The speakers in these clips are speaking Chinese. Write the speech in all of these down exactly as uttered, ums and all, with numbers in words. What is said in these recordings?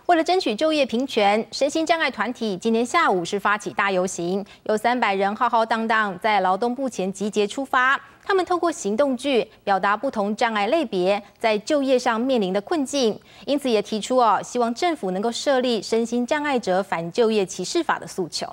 为了争取就业平权，身心障碍团体今天下午是发起大游行，有三百人浩浩荡荡在劳动部前集结出发。他们透过行动剧表达不同障碍类别在就业上面临的困境，因此也提出哦，希望政府能够设立身心障碍者反就业歧视法的诉求。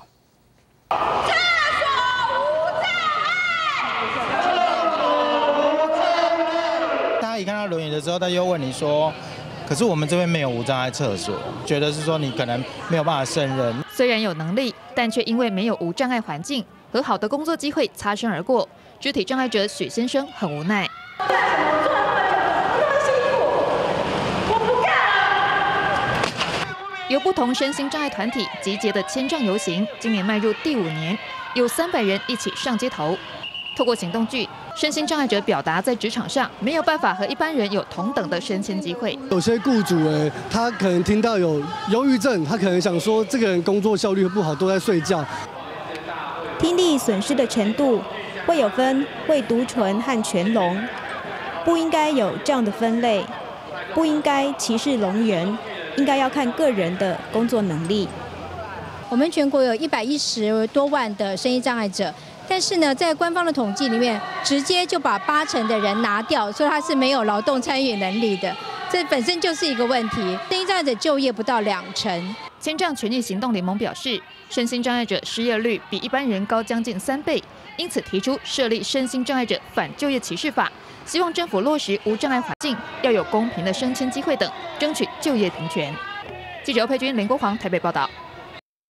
一看到轮椅的时候，他又问你说：“可是我们这边没有无障碍厕所，觉得是说你可能没有办法胜任。 虽然有能力，但却因为没有无障碍环境和好的工作机会擦身而过。肢体障碍者许先生很无奈。由不同身心障碍团体集结的千丈游行，今年迈入第五年，有三百人一起上街头。 透过行动剧，身心障碍者表达在职场上没有办法和一般人有同等的升迁机会。 有些雇主哎，他可能听到有忧郁症，他可能想说这个人工作效率不好，都在睡觉。 听力损失的程度会有分未读唇和全聋，不应该有这样的分类，不应该歧视聋人，应该要看个人的工作能力。 我们全国有一百一十多万的身心障碍者。 但是呢，在官方的统计里面，直接就把八成的人拿掉，说他是没有劳动参与能力的，这本身就是一个问题。身心障碍者就业不到两成。 千丈权益行动联盟表示，身心障碍者失业率比一般人高将近三倍，因此提出设立身心障碍者反就业歧视法，希望政府落实无障碍环境，要有公平的升迁机会等，争取就业平权。记者欧佩君、林国煌台北报道。